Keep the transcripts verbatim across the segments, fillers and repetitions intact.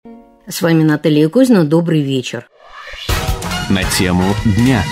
С вами Наталья Кузина. Добрый вечер. На тему дня.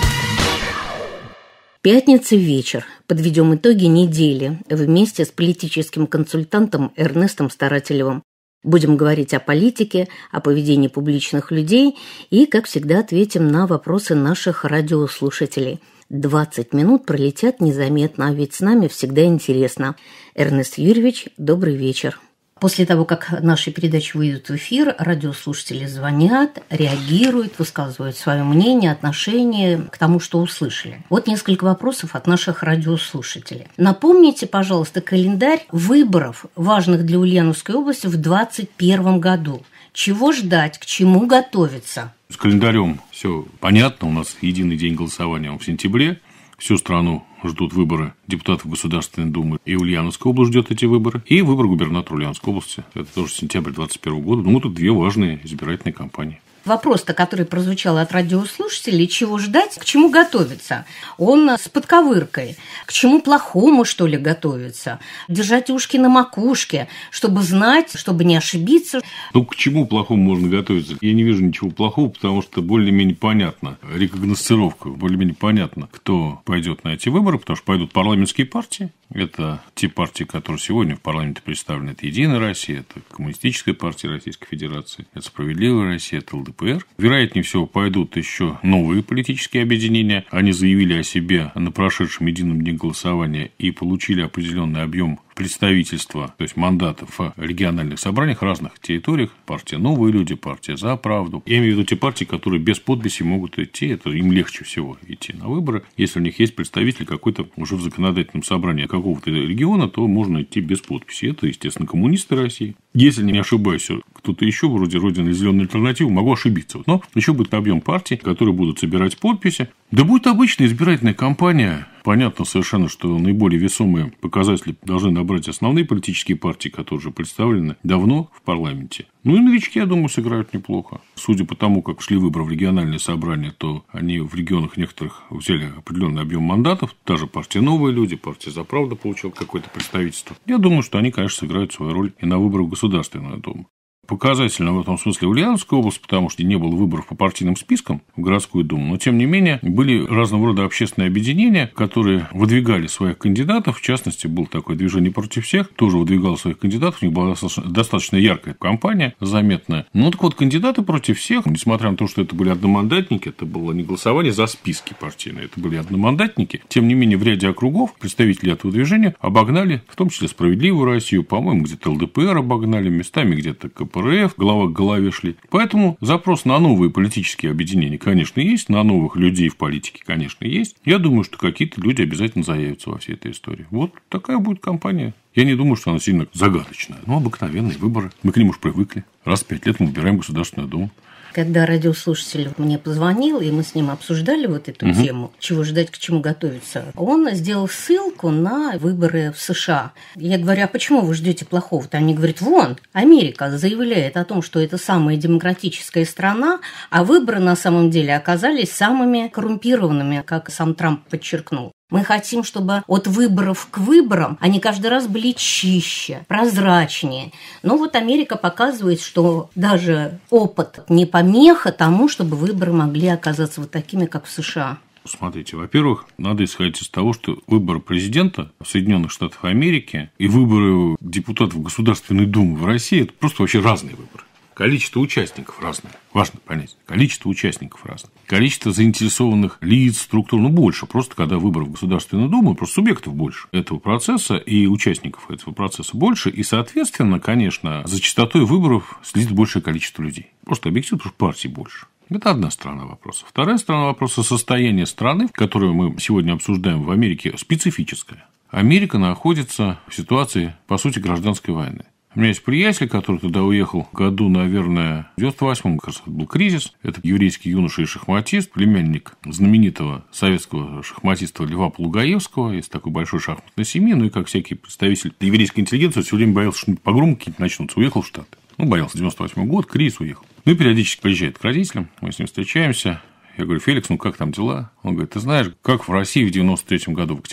Пятница вечер. Подведем итоги недели вместе с политическим консультантом Эрнестом Старателевым. Будем говорить о политике, о поведении публичных людей и, как всегда, ответим на вопросы наших радиослушателей. двадцать минут пролетят незаметно, а ведь с нами всегда интересно. Эрнест Юрьевич, добрый вечер. После того, как наши передачи выйдут в эфир, радиослушатели звонят, реагируют, высказывают свое мнение, отношение к тому, что услышали. Вот несколько вопросов от наших радиослушателей. Напомните, пожалуйста, календарь выборов, важных для Ульяновской области в двадцать первом году. Чего ждать, к чему готовиться? С календарем все понятно. У нас единый день голосования в сентябре. Всю страну ждут выборы депутатов Государственной Думы, и Ульяновская область ждет эти выборы, и выбор губернатора Ульяновской области. Это тоже сентябрь двадцать первого года. Ну, тут две важные избирательные кампании. Вопрос-то, который прозвучал от радиослушателей, чего ждать, к чему готовиться? Он с подковыркой. К чему плохому, что ли, готовиться? Держать ушки на макушке, чтобы знать, чтобы не ошибиться. Ну, к чему плохому можно готовиться? Я не вижу ничего плохого, потому что более-менее понятно, рекогносцировка, более-менее понятно, кто пойдет на эти выборы, потому что пойдут парламентские партии. Это те партии, которые сегодня в парламенте представлены. Это «Единая Россия», это Коммунистическая партия Российской Федерации, это «Справедливая Россия», это эл дэ пэ эр. Вероятнее всего, пойдут еще новые политические объединения. Они заявили о себе на прошедшем едином дне голосования и получили определенный объем представительства, то есть мандатов в региональных собраниях разных территориях. Партия «Новые люди», партия «За правду». Я имею в виду те партии, которые без подписи могут идти. Это им легче всего идти на выборы. Если у них есть представитель какой-то уже в законодательном собрании какого-то региона, то можно идти без подписи. Это, естественно, коммунисты России. Если не ошибаюсь, кто-то еще вроде Родины зеленой альтернативы, могу ошибиться. Но еще будет объем партий, которые будут собирать подписи. Да будет обычная избирательная кампания. Понятно совершенно, что наиболее весомые показатели должны набрать основные политические партии, которые уже представлены давно в парламенте. Ну и новички, я думаю, сыграют неплохо. Судя по тому, как шли выборы в региональные собрания, то они в регионах некоторых взяли определенный объем мандатов. Та же партия «Новые люди», партия «За правду» получила какое-то представительство. Я думаю, что они, конечно, сыграют свою роль и на выборах в Государственную Думу. Показательно в этом смысле Ульяновская область, потому что не было выборов по партийным спискам в городскую думу, но, тем не менее, были разного рода общественные объединения, которые выдвигали своих кандидатов. В частности, было такое движение «Против всех», тоже выдвигало своих кандидатов, у них была достаточно яркая кампания, заметная. Ну, так вот, кандидаты «Против всех», несмотря на то, что это были одномандатники, это было не голосование за списки партийные, это были одномандатники, тем не менее, в ряде округов представители этого движения обогнали, в том числе «Справедливую Россию», по-моему, где-то эл дэ пэ эр обогнали, местами где-то ка пэ эр эф, голова к голове шли. Поэтому запрос на новые политические объединения, конечно, есть, на новых людей в политике, конечно, есть. Я думаю, что какие-то люди обязательно заявятся во всей этой истории. Вот такая будет кампания. Я не думаю, что она сильно загадочная. Ну, обыкновенные выборы. Мы к ним уж привыкли. Раз в пять лет мы выбираем Государственную Думу. Когда радиослушатель мне позвонил, и мы с ним обсуждали вот эту угу. тему, чего ждать, к чему готовиться, он сделал ссылку на выборы в США. Я говорю, а почему вы ждете плохого-то? Они говорят, вон, Америка заявляет о том, что это самая демократическая страна, а выборы на самом деле оказались самыми коррумпированными, как сам Трамп подчеркнул. Мы хотим, чтобы от выборов к выборам они каждый раз были чище, прозрачнее. Но вот Америка показывает, что даже опыт не помеха тому, чтобы выборы могли оказаться вот такими, как в США. Смотрите, во-первых, надо исходить из того, что выборы президента в Соединенных Штатах Америки и выборы депутатов Государственной Думы в России – это просто вообще разные выборы. Количество участников разное. Важно понять. Количество участников разное. Количество заинтересованных лиц, структур, ну, больше. Просто когда выборы в Государственную Думу, просто субъектов больше этого процесса и участников этого процесса больше. И, соответственно, конечно, за частотой выборов следит большее количество людей. Просто объективно, потому что партий больше. Это одна сторона вопроса. Вторая сторона вопроса – состояние страны, которую мы сегодня обсуждаем в Америке, специфическое. Америка находится в ситуации, по сути, гражданской войны. У меня есть приятель, который туда уехал в году, наверное, в девяносто восьмом, кажется, был кризис. Это еврейский юноша и шахматист, племянник знаменитого советского шахматиста Льва Полугаевского, из такой большой шахматной семьи. Ну и как всякий представитель еврейской интеллигенции, все время боялся, что погромы какие-то начнутся. Уехал в Штаты. Ну, боялся, девяносто восьмой год, кризис, уехал. Ну и периодически приезжает к родителям, мы с ним встречаемся. Я говорю, Феликс, ну как там дела? Он говорит, ты знаешь, как в России в девяносто третьем году в октябре.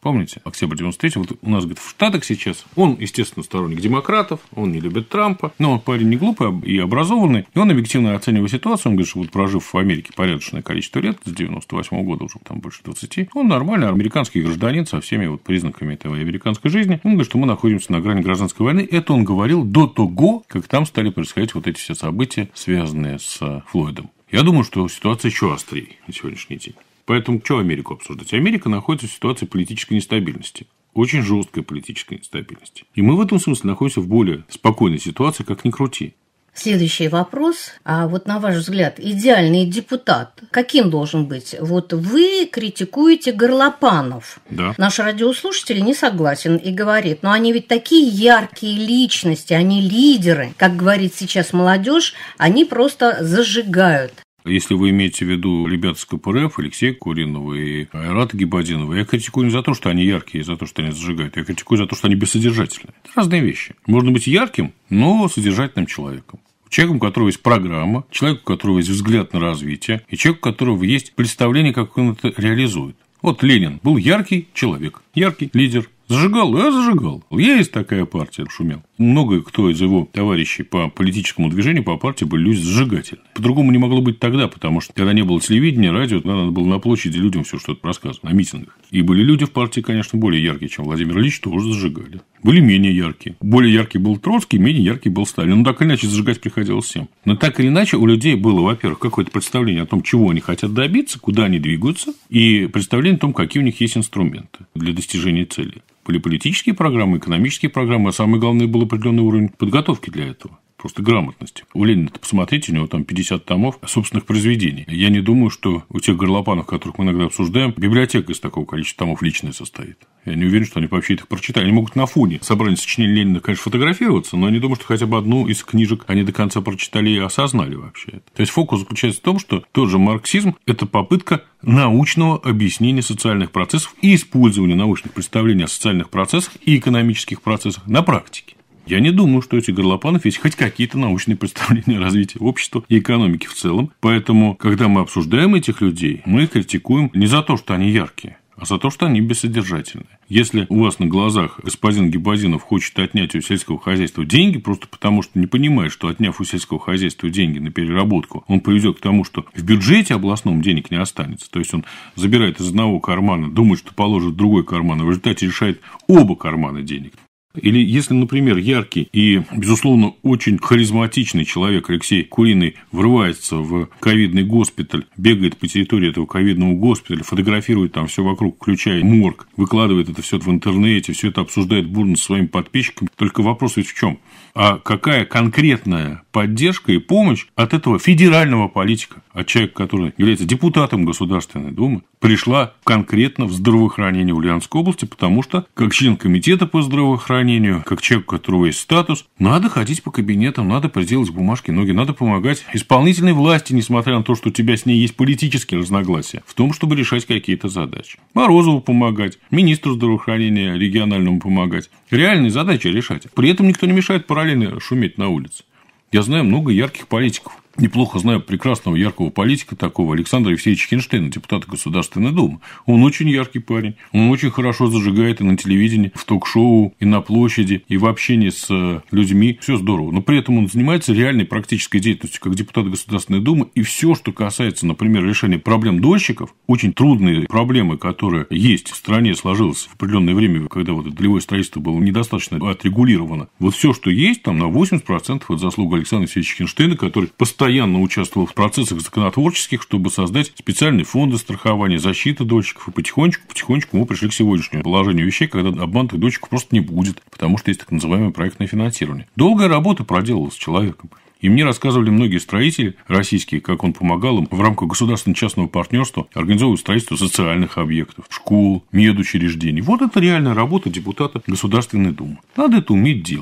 Помните? Октябрь девяносто третьего. Вот у нас, говорит, в Штатах сейчас. Он, естественно, сторонник демократов, он не любит Трампа, но он парень не глупый и образованный, и он объективно оценивает ситуацию. Он говорит, что вот прожив в Америке порядочное количество лет, с девяносто восьмого года уже там больше двадцати, он нормальный американский гражданин со всеми вот признаками этой американской жизни. Он говорит, что мы находимся на грани гражданской войны. Это он говорил до того, как там стали происходить вот эти все события, связанные с Флойдом. Я думаю, что ситуация еще острее на сегодняшний день. Поэтому что Америку обсуждать? Америка находится в ситуации политической нестабильности. Очень жесткой политической нестабильности. И мы в этом смысле находимся в более спокойной ситуации, как ни крути. Следующий вопрос. А вот на ваш взгляд, идеальный депутат каким должен быть? Вот вы критикуете горлопанов. Да. Наш радиослушатель не согласен и говорит, но они ведь такие яркие личности, они лидеры. Как говорит сейчас молодежь, они просто зажигают. Если вы имеете в виду ребят из ка пэ эр эф, Алексея Куринова и Айрата Гибадинова, я критикую не за то, что они яркие, за то, что они зажигают. Я критикую за то, что они бессодержательные. Это разные вещи. Можно быть ярким, но содержательным человеком. Человеком, у которого есть программа, человеком, у которого есть взгляд на развитие, и человеком, у которого есть представление, как он это реализует. Вот Ленин был яркий человек, яркий лидер. Зажигал, я зажигал. Есть такая партия, шумел. Много кто из его товарищей по политическому движению, по партии были люди зажигательные. По-другому не могло быть тогда, потому что когда не было телевидения, радио, тогда надо было на площади людям все что-то рассказывать, на митингах. И были люди в партии, конечно, более яркие, чем Владимир Ильич, тоже зажигали. Были менее яркие. Более яркий был Троцкий, менее яркий был Сталин. Ну, так или иначе, зажигать приходилось всем. Но так или иначе, у людей было, во-первых, какое-то представление о том, чего они хотят добиться, куда они двигаются, и представление о том, какие у них есть инструменты для достижения целей. Были политические программы, экономические программы, а самое главное, был определенный уровень подготовки для этого. Просто грамотности. У Ленина-то, посмотрите, у него там пятьдесят томов собственных произведений. Я не думаю, что у тех горлопанов, которых мы иногда обсуждаем, библиотека из такого количества томов личная состоит. Я не уверен, что они вообще их прочитали. Они могут на фоне собрания сочинений Ленина, конечно, фотографироваться, но я не думаю, что хотя бы одну из книжек они до конца прочитали и осознали вообще это. То есть фокус заключается в том, что тот же марксизм – это попытка научного объяснения социальных процессов и использования научных представлений о социальных процессах и экономических процессах на практике. Я не думаю, что у этих горлопанов есть хоть какие-то научные представления о развитии общества и экономики в целом. Поэтому, когда мы обсуждаем этих людей, мы критикуем не за то, что они яркие, а за то, что они бессодержательные. Если у вас на глазах господин Гибадинов хочет отнять у сельского хозяйства деньги, просто потому что не понимает, что отняв у сельского хозяйства деньги на переработку, он приведет к тому, что в бюджете областном денег не останется. То есть он забирает из одного кармана, думает, что положит в другой карман, и в результате решает оба кармана денег. Или если, например, яркий и, безусловно, очень харизматичный человек Алексей Куриный врывается в ковидный госпиталь, бегает по территории этого ковидного госпиталя, фотографирует там все вокруг, включая морг, выкладывает это все в интернете, все это обсуждает бурно со своими подписчиками. Только вопрос ведь в чем? А какая конкретная поддержка и помощь от этого федерального политика, от человека, который является депутатом Государственной Думы, пришла конкретно в здравоохранение Ульяновской области, потому что, как член комитета по здравоохранению, как человек, у которого есть статус, надо ходить по кабинетам, надо приделать бумажки, ноги, надо помогать исполнительной власти, несмотря на то, что у тебя с ней есть политические разногласия, в том, чтобы решать какие-то задачи. Морозову помогать, министру здравоохранения региональному помогать. Реальные задачи решать. При этом никто не мешает параллельно шуметь на улице. Я знаю много ярких политиков. Неплохо знаю прекрасного яркого политика такого Александра Евсеевича Хинштейна, депутата Государственной Думы. Он очень яркий парень, он очень хорошо зажигает и на телевидении, в ток-шоу, и на площади, и в общении с людьми. Все здорово. Но при этом он занимается реальной практической деятельностью как депутат Государственной Думы. И все, что касается, например, решения проблем дольщиков, очень трудные проблемы, которые есть в стране, сложилось в определенное время, когда вот это долевое строительство было недостаточно отрегулировано. Вот все, что есть, там на восемьдесят процентов это заслуга Александра Евсеевича Хинштейна, который постоянно постоянно участвовал в процессах законотворческих, чтобы создать специальные фонды страхования, защиты дольщиков. И потихонечку, потихонечку мы пришли к сегодняшнему положению вещей, когда обманутых дольщиков просто не будет, потому что есть так называемое проектное финансирование. Долгая работа проделалась с человеком. И мне рассказывали многие строители российские, как он помогал им в рамках государственно-частного партнерства организовывать строительство социальных объектов, школ, медучреждений. Вот это реальная работа депутата Государственной Думы. Надо это уметь делать.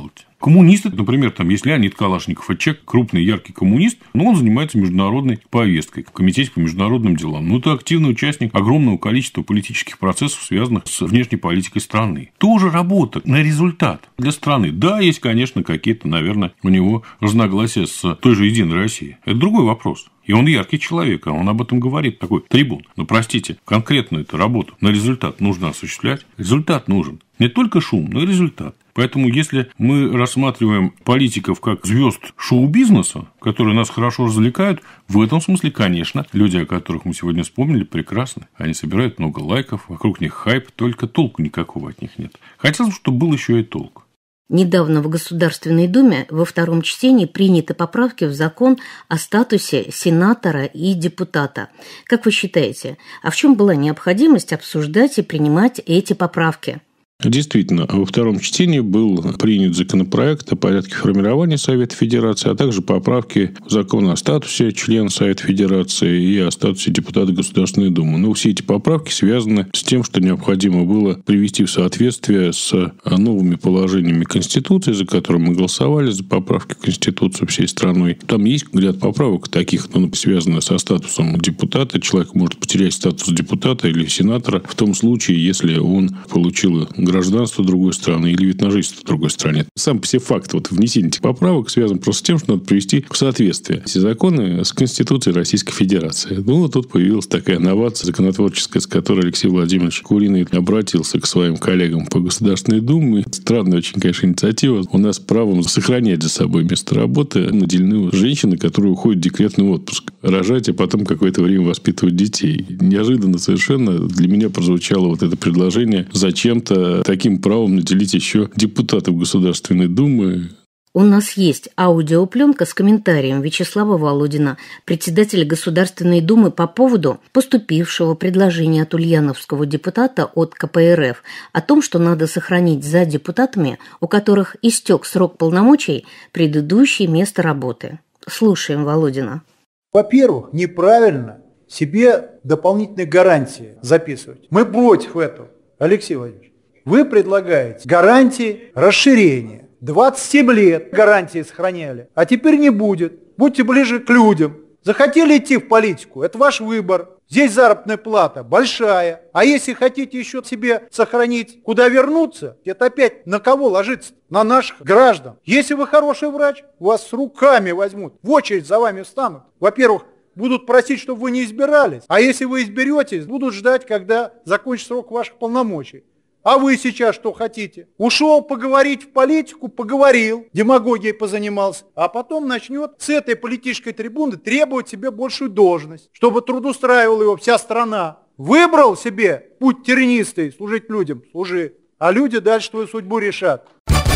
Коммунисты, например, там есть Леонид Калашников, это человек, крупный, яркий коммунист, но он занимается международной повесткой в Комитете по международным делам. Ну, это активный участник огромного количества политических процессов, связанных с внешней политикой страны. Тоже работа на результат для страны. Да, есть, конечно, какие-то, наверное, у него разногласия с той же Единой Россией. Это другой вопрос. И он яркий человек, а он об этом говорит, такой трибун. Но, простите, конкретно эту работу на результат нужно осуществлять. Результат нужен. Не только шум, но и результат. Поэтому, если мы рассматриваем политиков как звезд шоу-бизнеса, которые нас хорошо развлекают, в этом смысле, конечно, люди, о которых мы сегодня вспомнили, прекрасны. Они собирают много лайков, вокруг них хайп, только толку никакого от них нет. Хотелось бы, чтобы был еще и толк. Недавно в Государственной Думе во втором чтении приняты поправки в закон о статусе сенатора и депутата. Как вы считаете, а в чем была необходимость обсуждать и принимать эти поправки? Действительно, во втором чтении был принят законопроект о порядке формирования Совета Федерации, а также поправки в закон о статусе члена Совета Федерации и о статусе депутата Государственной Думы. Но все эти поправки связаны с тем, что необходимо было привести в соответствие с новыми положениями Конституции, за которые мы голосовали, за поправки в Конституцию всей страной. Там есть ряд поправок таких, ну, связанных со статусом депутата. Человек может потерять статус депутата или сенатора в том случае, если он получил гражданство другой страны или вид на жительство в другой стране. Сам по себе факт вот, внесения этих поправок связан просто с тем, что надо привести в соответствие все законы с Конституцией Российской Федерации. Ну, вот тут появилась такая новация законотворческая, с которой Алексей Владимирович Куриный обратился к своим коллегам по Государственной Думе. Странная очень, конечно, инициатива. У нас правом сохранять за собой место работы наделены женщины, которые уходят в декретный отпуск. Рожать, а потом какое-то время воспитывать детей. Неожиданно совершенно для меня прозвучало вот это предложение зачем-то таким правом наделить еще депутатов Государственной Думы. У нас есть аудиопленка с комментарием Вячеслава Володина, председателя Государственной Думы, по поводу поступившего предложения от ульяновского депутата от ка пэ эр эф о том, что надо сохранить за депутатами, у которых истек срок полномочий, предыдущее место работы. Слушаем Володина. Во-первых, неправильно себе дополнительные гарантии записывать. Мы против этого, Алексей Владимирович. Вы предлагаете гарантии расширения. двадцать семь лет гарантии сохраняли, а теперь не будет. Будьте ближе к людям. Захотели идти в политику, это ваш выбор. Здесь заработная плата большая. А если хотите еще себе сохранить, куда вернуться, это опять на кого ложится? На наших граждан. Если вы хороший врач, вас с руками возьмут, в очередь за вами встанут. Во-первых, будут просить, чтобы вы не избирались. А если вы изберетесь, будут ждать, когда закончится срок ваших полномочий. А вы сейчас что хотите? Ушел поговорить в политику, поговорил, демагогией позанимался, а потом начнет с этой политической трибуны требовать себе большую должность, чтобы трудоустраивала его вся страна. Выбрал себе путь тернистый, служить людям, служи, а люди дальше твою судьбу решат.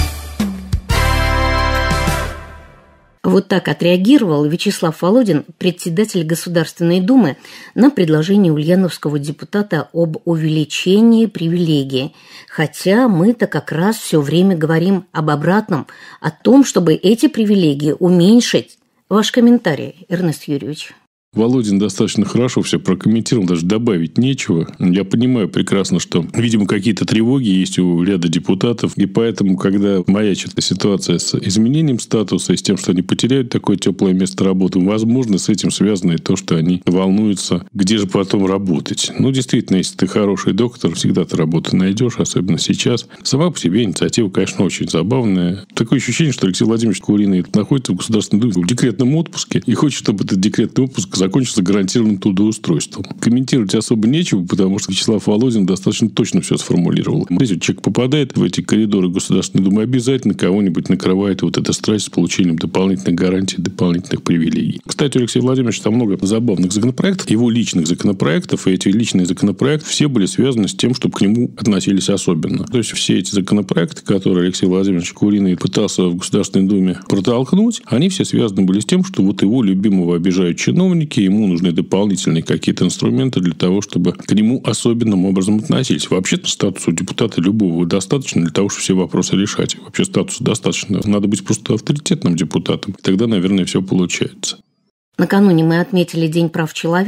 Вот так отреагировал Вячеслав Володин, председатель Государственной Думы, на предложение ульяновского депутата об увеличении привилегий. Хотя мы-то как раз все время говорим об обратном, о том, чтобы эти привилегии уменьшить. Ваш комментарий, Эрнест Юрьевич. Володин достаточно хорошо все прокомментировал, даже добавить нечего. Я понимаю прекрасно, что, видимо, какие-то тревоги есть у ряда депутатов, и поэтому, когда маячит ситуация с изменением статуса и с тем, что они потеряют такое теплое место работы, возможно, с этим связано и то, что они волнуются, где же потом работать. Ну, действительно, если ты хороший доктор, всегда ты работу найдешь, особенно сейчас. Сама по себе инициатива, конечно, очень забавная. Такое ощущение, что Алексей Владимирович Куриный находится в Государственной Думе в декретном отпуске и хочет, чтобы этот декретный отпуск закончился гарантированным трудоустройством. Комментировать особо нечего, потому что Вячеслав Володин достаточно точно все сформулировал. Если человек попадает в эти коридоры Государственной Думы, обязательно кого-нибудь накрывает вот эта страсть с получением дополнительных гарантий, дополнительных привилегий. Кстати, у Алексея Владимировича там много забавных законопроектов, его личных законопроектов, и эти личные законопроекты все были связаны с тем, чтобы к нему относились особенно. То есть, все эти законопроекты, которые Алексей Владимирович Куриный пытался в Государственной Думе протолкнуть, они все связаны были с тем, что вот его любимого обижают чиновники, ему нужны дополнительные какие-то инструменты для того, чтобы к нему особенным образом относились. Вообще-то статусу депутата любого достаточно для того, чтобы все вопросы решать. Вообще статуса достаточно. Надо быть просто авторитетным депутатом. И тогда, наверное, все получается. Накануне мы отметили День прав человека,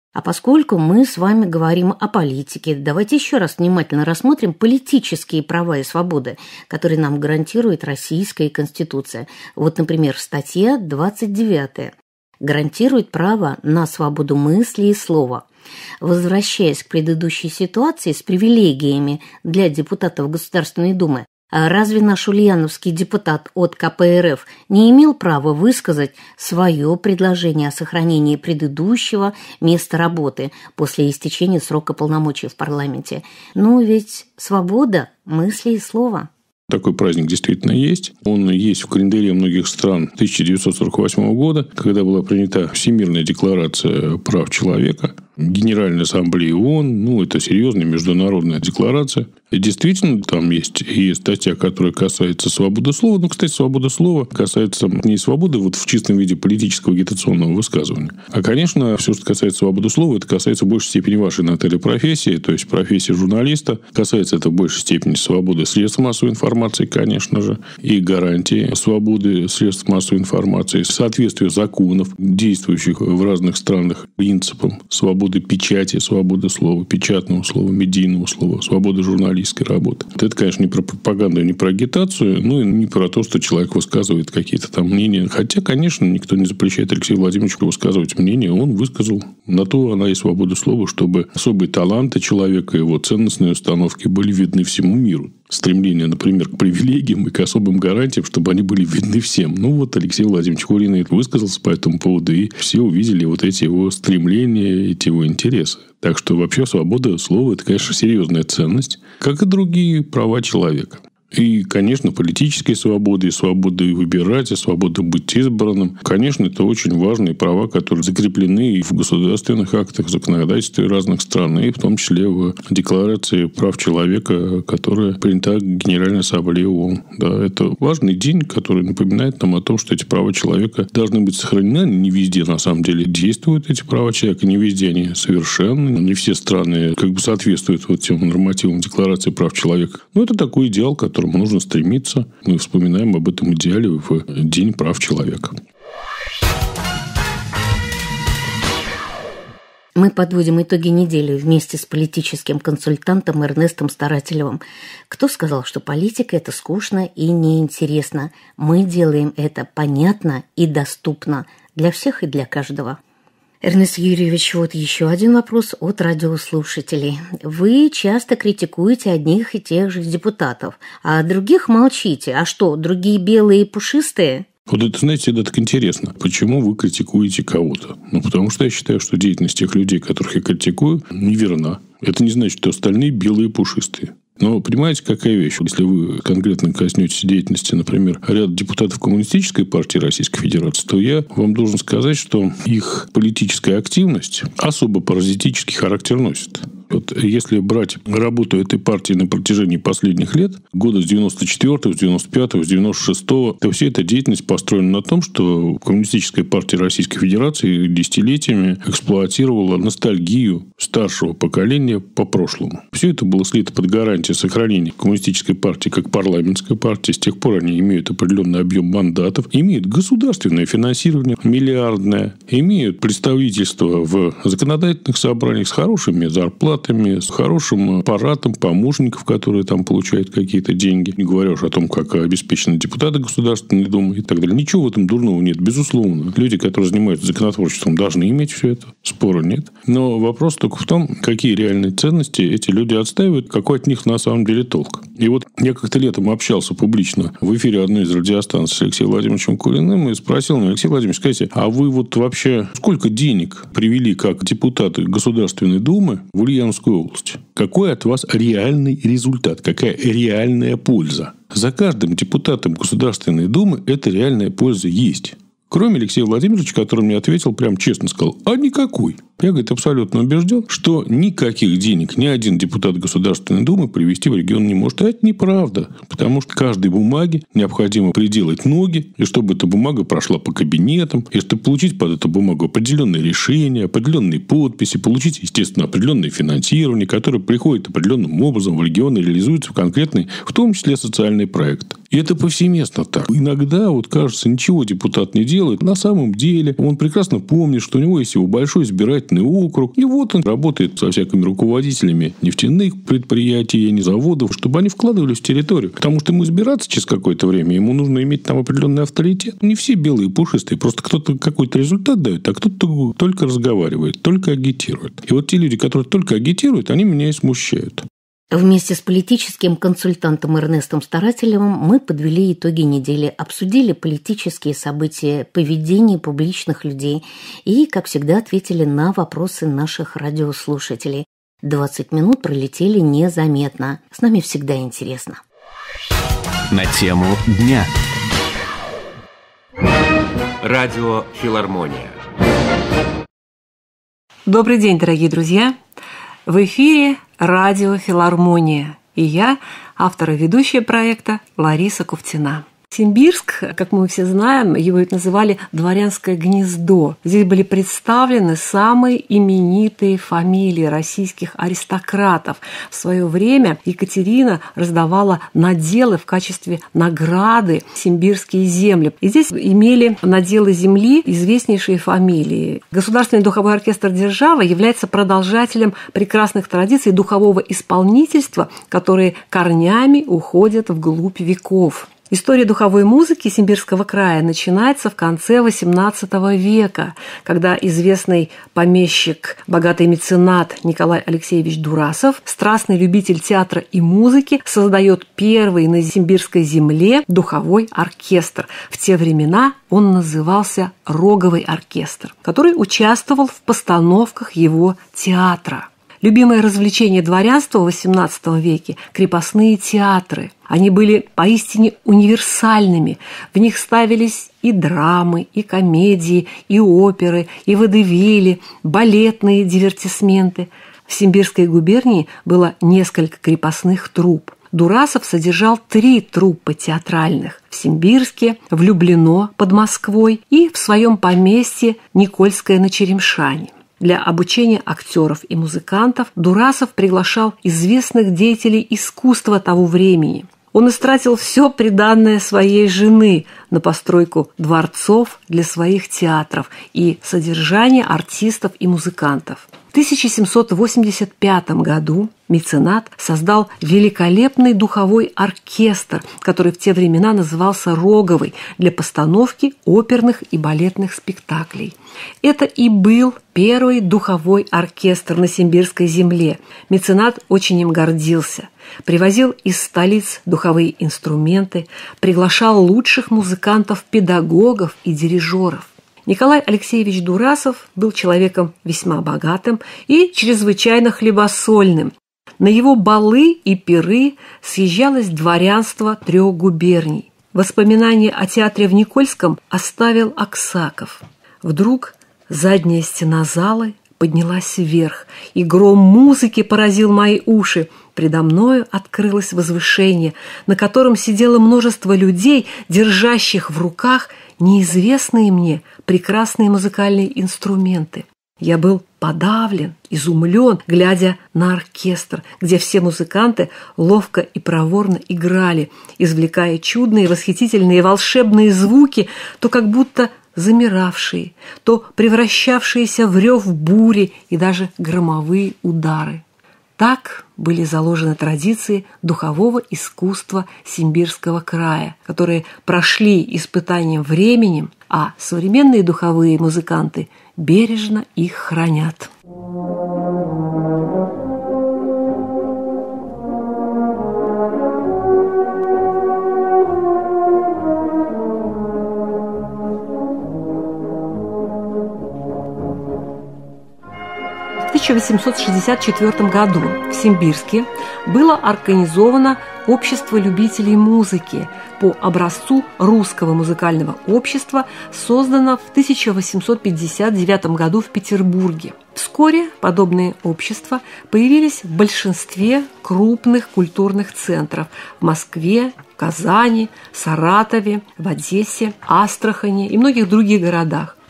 А поскольку мы с вами говорим о политике, давайте еще раз внимательно рассмотрим политические права и свободы, которые нам гарантирует Российская Конституция. Вот, например, статья двадцать девятая гарантирует право на свободу мысли и слова. Возвращаясь к предыдущей ситуации с привилегиями для депутатов Государственной Думы, а разве наш ульяновский депутат от ка пэ эр эф не имел права высказать свое предложение о сохранении предыдущего места работы после истечения срока полномочий в парламенте? Ну ведь свобода мысли и слова. Такой праздник действительно есть. Он есть в календаре многих стран тысяча девятьсот сорок восьмого года, когда была принята Всемирная декларация прав человека. Генеральная ассамблея ООН, ну, это серьезная международная декларация. И действительно, там есть и статья, которая касается свободы слова. Ну, кстати, свобода слова касается не свободы вот в чистом виде политического агитационного высказывания. А, конечно, все, что касается свободы слова, это касается в большей степени вашей, Наталья, профессии, то есть профессии журналиста. Касается это в большей степени свободы средств массовой информации, конечно же, и гарантии свободы средств массовой информации, соответствие законов, действующих в разных странах, принципам свободы печати, свободы слова, печатного слова, медийного слова, свободы журналистской работы. Это, конечно, не про пропаганду, не про агитацию, ну и не про то, что человек высказывает какие-то там мнения. Хотя, конечно, никто не запрещает Алексею Владимировичу высказывать мнение. Он высказал. На то она и свобода слова, чтобы особые таланты человека, его ценностные установки были видны всему миру. Стремление, например, к привилегиям и к особым гарантиям, чтобы они были видны всем. Ну, вот Алексей Владимирович Куриный высказался по этому поводу, и все увидели вот эти его стремления, эти его интересы. Так что вообще свобода слова – это, конечно, серьезная ценность, как и другие права человека. И, конечно, политические свободы, и свобода выбирать, и свобода быть избранным. Конечно, это очень важные права, которые закреплены и в государственных актах, в законодательстве разных стран, и в том числе в Декларации прав человека, которая принята Генеральной Ассамблеей ООН. Да, это важный день, который напоминает нам о том, что эти права человека должны быть сохранены. Не везде, на самом деле, действуют эти права человека, не везде они совершенны. Не все страны как бы соответствуют вот тем нормативам Декларации прав человека. Но это такой идеал, который к которому нужно стремиться. Мы вспоминаем об этом идеале в День прав человека. Мы подводим итоги недели вместе с политическим консультантом Эрнестом Старателевым. Кто сказал, что политика – это скучно и неинтересно? Мы делаем это понятно и доступно для всех и для каждого. Эрнест Юрьевич, вот еще один вопрос от радиослушателей. Вы часто критикуете одних и тех же депутатов, а других молчите. А что, другие белые и пушистые? Вот это, знаете, это так интересно. Почему вы критикуете кого-то? Ну, потому что я считаю, что деятельность тех людей, которых я критикую, неверна. Это не значит, что остальные белые и пушистые. Но понимаете, какая вещь? Если вы конкретно коснетесь деятельности, например, ряда депутатов Коммунистической партии Российской Федерации, то я вам должен сказать, что их политическая активность особо паразитический характер носит. Вот если брать работу этой партии на протяжении последних лет, года с девяносто четвёртого, с девяносто пятого, с девяносто шестого, то вся эта деятельность построена на том, что Коммунистическая партия Российской Федерации десятилетиями эксплуатировала ностальгию старшего поколения по прошлому. Все это было слито под гарантию сохранения Коммунистической партии как парламентской партии. С тех пор они имеют определенный объем мандатов, имеют государственное финансирование миллиардное, имеют представительство в законодательных собраниях с хорошими зарплатами, с хорошим аппаратом помощников, которые там получают какие-то деньги. Не говоря уж о том, как обеспечены депутаты Государственной Думы и так далее. Ничего в этом дурного нет, безусловно. Люди, которые занимаются законотворчеством, должны иметь все это. Спора нет. Но вопрос только в том, какие реальные ценности эти люди отстаивают, какой от них на самом деле толк. И вот я как-то летом общался публично в эфире одной из радиостанций с Алексеем Владимировичем Куриным и спросил меня: Алексей Владимирович, скажите, а вы вот вообще сколько денег привели как депутаты Государственной Думы в Ульяновскую область? Какой от вас реальный результат? Какая реальная польза? За каждым депутатом Государственной Думы эта реальная польза есть. Кроме Алексея Владимировича, который мне ответил, прям честно сказал: а никакой. Я, говорит, абсолютно убежден, что никаких денег ни один депутат Государственной Думы привезти в регион не может. А это неправда. Потому что каждой бумаге необходимо приделать ноги, и чтобы эта бумага прошла по кабинетам, и чтобы получить под эту бумагу определенные решения, определенные подписи, получить, естественно, определенное финансирование, которое приходит определенным образом в регион и реализуется в конкретный, в том числе социальный проект. И это повсеместно так. Иногда, вот кажется, ничего депутат не делает, делает. На самом деле он прекрасно помнит, что у него есть его большой избирательный округ. И вот он работает со всякими руководителями нефтяных предприятий, не заводов, чтобы они вкладывались в территорию. Потому что ему избираться через какое-то время, ему нужно иметь там определенный авторитет. Не все белые и пушистые. Просто кто-то какой-то результат дает, а кто-то только разговаривает, только агитирует. И вот те люди, которые только агитируют, они меня и смущают. Вместе с политическим консультантом Эрнестом Старателевым мы подвели итоги недели, обсудили политические события, поведение публичных людей и, как всегда, ответили на вопросы наших радиослушателей. двадцать минут пролетели незаметно. С нами всегда интересно. На тему дня. Радио «Филармония». Добрый день, дорогие друзья! В эфире радио «Филармония» и я, автор и ведущая проекта Лариса Куфтина. Симбирск, как мы все знаем, его называли «дворянское гнездо». Здесь были представлены самые именитые фамилии российских аристократов. В свое время Екатерина раздавала наделы в качестве награды симбирские земли. И здесь имели наделы земли известнейшие фамилии. Государственный духовой оркестр державы является продолжателем прекрасных традиций духового исполнительства, которые корнями уходят вглубь веков. История духовой музыки Симбирского края начинается в конце восемнадцатого века, когда известный помещик, богатый меценат Николай Алексеевич Дурасов, страстный любитель театра и музыки, создает первый на симбирской земле духовой оркестр. В те времена он назывался «Роговый оркестр», который участвовал в постановках его театра. Любимое развлечение дворянства в восемнадцатом веке – крепостные театры. Они были поистине универсальными. В них ставились и драмы, и комедии, и оперы, и водевили, балетные дивертисменты. В Симбирской губернии было несколько крепостных труп. Дурасов содержал три труппы театральных – в Симбирске, в Люблино под Москвой и в своем поместье Никольское на Черемшане. Для обучения актеров и музыкантов Дурасов приглашал известных деятелей искусства того времени. Он истратил все приданное своей жены на постройку дворцов для своих театров и содержание артистов и музыкантов. В тысяча семьсот восемьдесят пятом году меценат создал великолепный духовой оркестр, который в те времена назывался «Роговый», для постановки оперных и балетных спектаклей. Это и был первый духовой оркестр на симбирской земле. Меценат очень им гордился. Привозил из столиц духовые инструменты, приглашал лучших музыкантов, педагогов и дирижеров. Николай Алексеевич Дурасов был человеком весьма богатым и чрезвычайно хлебосольным. На его балы и пиры съезжалось дворянство трех губерний. Воспоминания о театре в Никольском оставил Аксаков. Вдруг задняя стена залы поднялась вверх, и гром музыки поразил мои уши. Предо мною открылось возвышение, на котором сидело множество людей, держащих в руках неизвестные мне прекрасные музыкальные инструменты. Я был подавлен, изумлен, глядя на оркестр, где все музыканты ловко и проворно играли, извлекая чудные, восхитительные, волшебные звуки, то как будто замиравшие, то превращавшиеся в рев бури и даже громовые удары. Так были заложены традиции духового искусства Симбирского края, которые прошли испытанием временем, а современные духовые музыканты бережно их хранят. В тысяча восемьсот шестьдесят четвёртом году в Симбирске было организовано общество любителей музыки по образцу Русского музыкального общества, создано в тысяча восемьсот пятьдесят девятом году в Петербурге. Вскоре подобные общества появились в большинстве крупных культурных центров – в Москве, Казани, Саратове, в Одессе, Астрахани и многих других городах.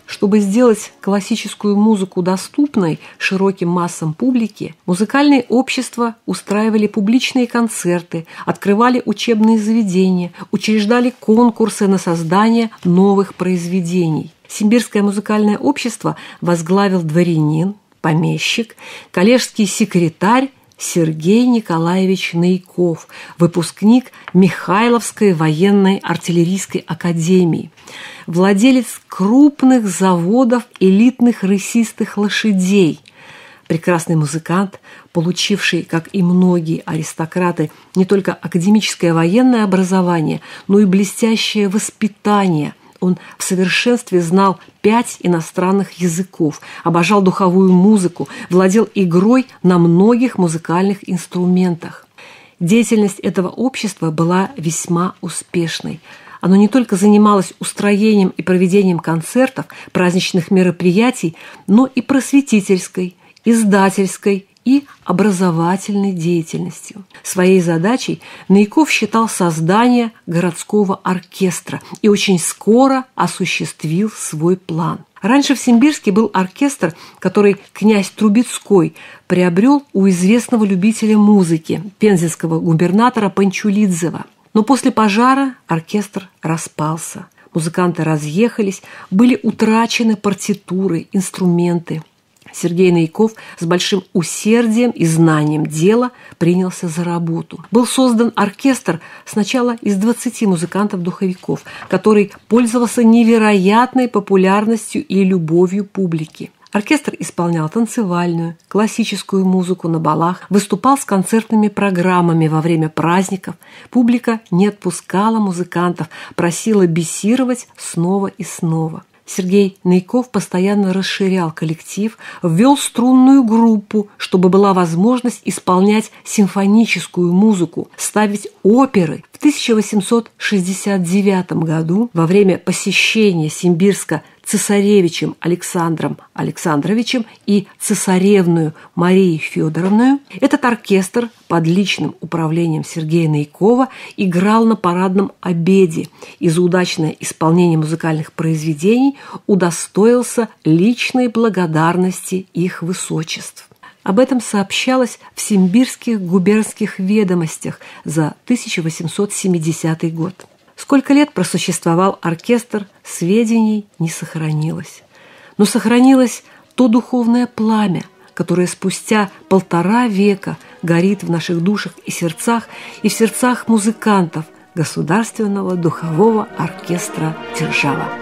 Чтобы сделать классическую музыку доступной широким массам публики, музыкальные общества устраивали публичные концерты, открывали учебные заведения, учреждали конкурсы на создание новых произведений. Симбирское музыкальное общество возглавил дворянин, помещик, коллежский секретарь Сергей Николаевич Нейков, выпускник Михайловской военной артиллерийской академии, владелец крупных заводов элитных рысистых лошадей, прекрасный музыкант, получивший, как и многие аристократы, не только академическое военное образование, но и блестящее воспитание. Он в совершенстве знал пять иностранных языков, обожал духовую музыку, владел игрой на многих музыкальных инструментах. Деятельность этого общества была весьма успешной. Оно не только занималось устроением и проведением концертов, праздничных мероприятий, но и просветительской, издательской и образовательной деятельностью. Своей задачей Нейков считал создание городского оркестра и очень скоро осуществил свой план. Раньше в Симбирске был оркестр, который князь Трубецкой приобрел у известного любителя музыки, пензенского губернатора Панчулидзева. Но после пожара оркестр распался. Музыканты разъехались, были утрачены партитуры, инструменты. Сергей Нейков с большим усердием и знанием дела принялся за работу. Был создан оркестр сначала из двадцати музыкантов-духовиков, который пользовался невероятной популярностью и любовью публики. Оркестр исполнял танцевальную, классическую музыку на балах, выступал с концертными программами во время праздников. Публика не отпускала музыкантов, просила бисировать снова и снова. Сергей Нейков постоянно расширял коллектив, ввел струнную группу, чтобы была возможность исполнять симфоническую музыку, ставить оперы. В тысяча восемьсот шестьдесят девятом году во время посещения Симбирска цесаревичем Александром Александровичем и цесаревную Марией Федоровной этот оркестр под личным управлением Сергея Нейкова играл на парадном обеде и за удачное исполнение музыкальных произведений удостоился личной благодарности их высочеств. Об этом сообщалось в Симбирских губернских ведомостях за тысяча восемьсот семидесятый год. Сколько лет просуществовал оркестр, сведений не сохранилось. Но сохранилось то духовное пламя, которое спустя полтора века горит в наших душах и сердцах, и в сердцах музыкантов Государственного духового оркестра «Держава».